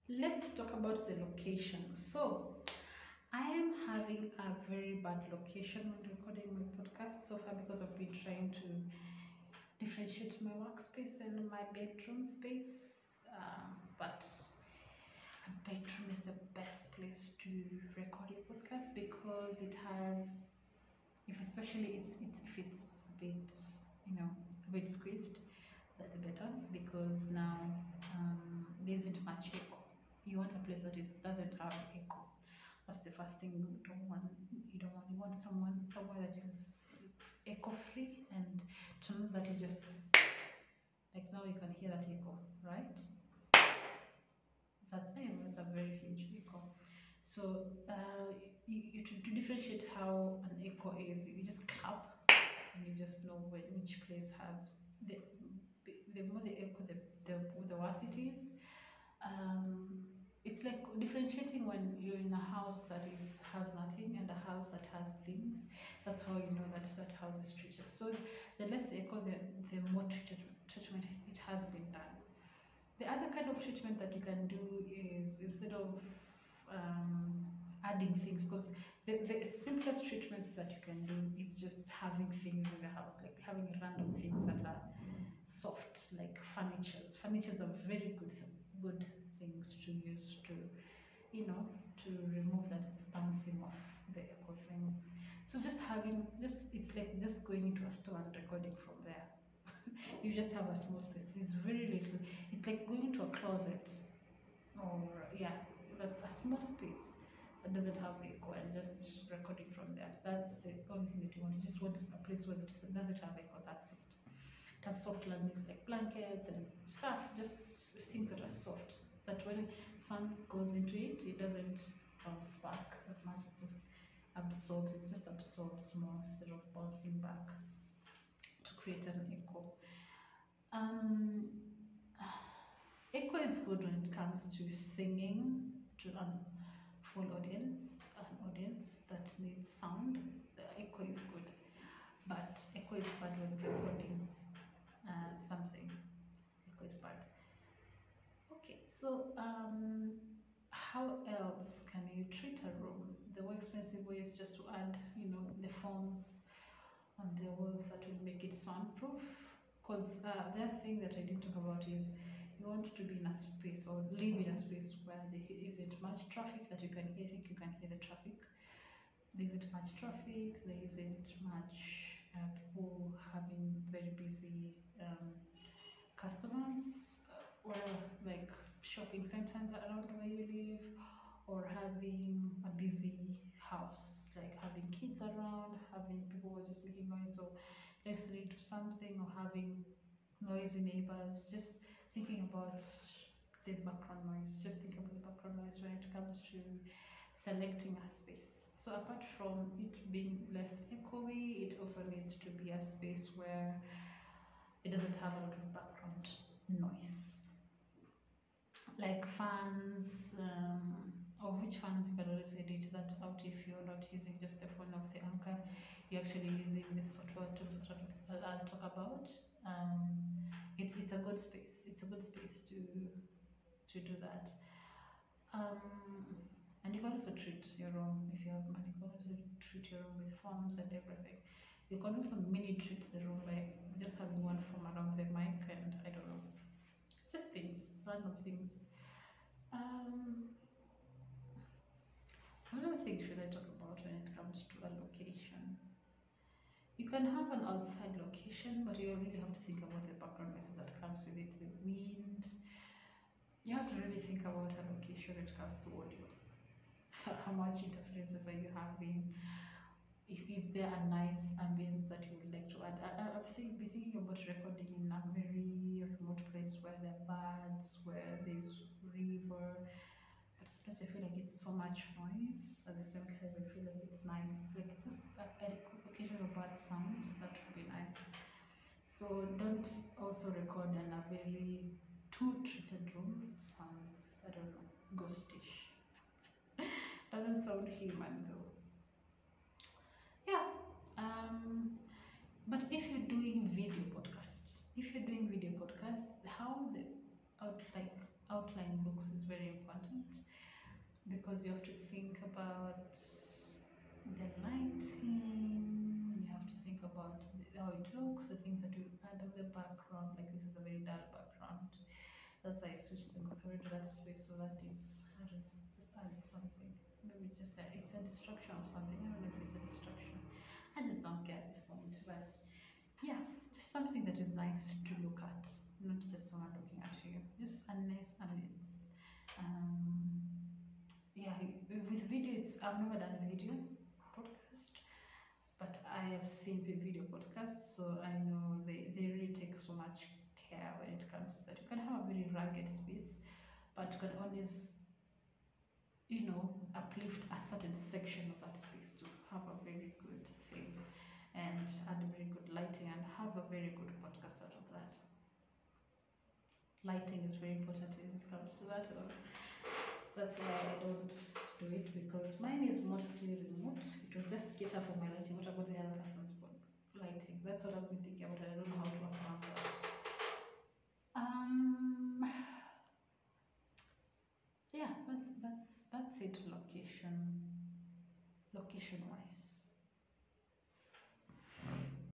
Let's talk about the location. So, I am having a very bad location when recording my podcast so far because I've been trying to differentiate my workspace and my bedroom space. But a bedroom is the best place to record your podcast because it has, if especially it's if it's a bit, a bit squeezed, the better because now there isn't much echo. You want a place that doesn't have echo. That's the first thing you don't want. You want somewhere that is echo free and to know that you just like now you can hear that echo, right? That's a very huge echo. So to differentiate how an echo is, you just clap and you just know which place has the the more the echo, the worse it is. Um, it's like differentiating when you're in a house that has nothing and a house that has things. That's how you know that that house is treated. So the less the echo, the more treatment it has been done. The other kind of treatment that you can do is instead of adding things, because the simplest treatments that you can do is just having things in the house, like having random things that are soft, like furnitures. Furnitures are very good things to use to, to remove that bouncing off the echo thing. So just having, it's like just going into a store and recording from there. You just have a small space. There's very little. It's like going into a closet, or yeah, that's a small space that doesn't have echo and just recording from there. That's the only thing that you want. You just want a place where it doesn't have echo. That's it. It has soft landings like blankets and stuff, just things that are soft. That when sun goes into it, it doesn't bounce back as much. It just absorbs. It just absorbs more instead of bouncing back to create an echo. Um, Echo is good when it comes to singing to a full audience, an audience that needs sound. The echo is good, but echo is bad when recording something. Echo is bad. Okay, so how else can you treat a room? The more expensive way is just to add, the foams on the walls that will make it soundproof. Because the other thing that I didn't talk about is you want to be in a space or live in a space where there isn't much traffic that you can hear. I think you can hear the traffic. There isn't much traffic. There isn't much people having very busy customers, or like shopping centers around where you live, or having a busy house, like having kids around, having people who are just making noise or listening to something, or having noisy neighbors. Just thinking about the background noise. Just think about the background noise when it comes to selecting a space. So apart from it being less echoey, it also needs to be a space where it doesn't have a lot of background noise, like fans, of which fans you can always edit that out if you're not using just the phone of the anchor. You're actually using this software tools that I'll talk about. It's a good space. It's a good space to do that. Um, and you can also treat your room if you have money. You can also treat your room with forms and everything. You can also mini treat the room by just having one form around the mic and I don't know, just things, random things. Um, what other thing should I talk about when it comes to a location? You can have an outside location, but you really have to think about the background noises that comes with it, the wind. You have to really think about a location when it comes to audio. How much interferences are you having? Is there a nice ambience that you would like to add? I've been thinking about recording in a very remote place where there are birds, where there's river, but sometimes I feel like it's so much noise. At the same time, I feel like it's nice, like just a occasional bird sound. That would be nice. So don't also record in a very too treated room. It sounds, I don't know, ghostish. Doesn't sound human though. Yeah. Um, but if you're doing video podcast, how the out like outline books is very important, because you have to think about the lighting, you have to think about how it looks, the things that you add on the background. Like this is a very dull background. That's why I switched the color to that space, so that it's, I don't know, just add something. Maybe it's just it's a distraction or something. I don't know if it's a distraction. I just don't care at this point. But yeah, just something that is nice to look at, not just someone looking at you. Just a nice ambience. Yeah, with video, I've never done a video podcast, but I have seen video podcasts, so I know they really take so much care when it comes to that. You can have a very rugged space, but you can always, uplift a certain section of that space to have a very good thing and add very good lighting and have a very good podcast out of that. Lighting is very important when it comes to that. That's why I don't do it, because mine is mostly remote. It will just cater for my lighting. What about the other person's lighting? That's what I've been thinking about. I don't know how to work around that. Yeah, that's it. Location wise.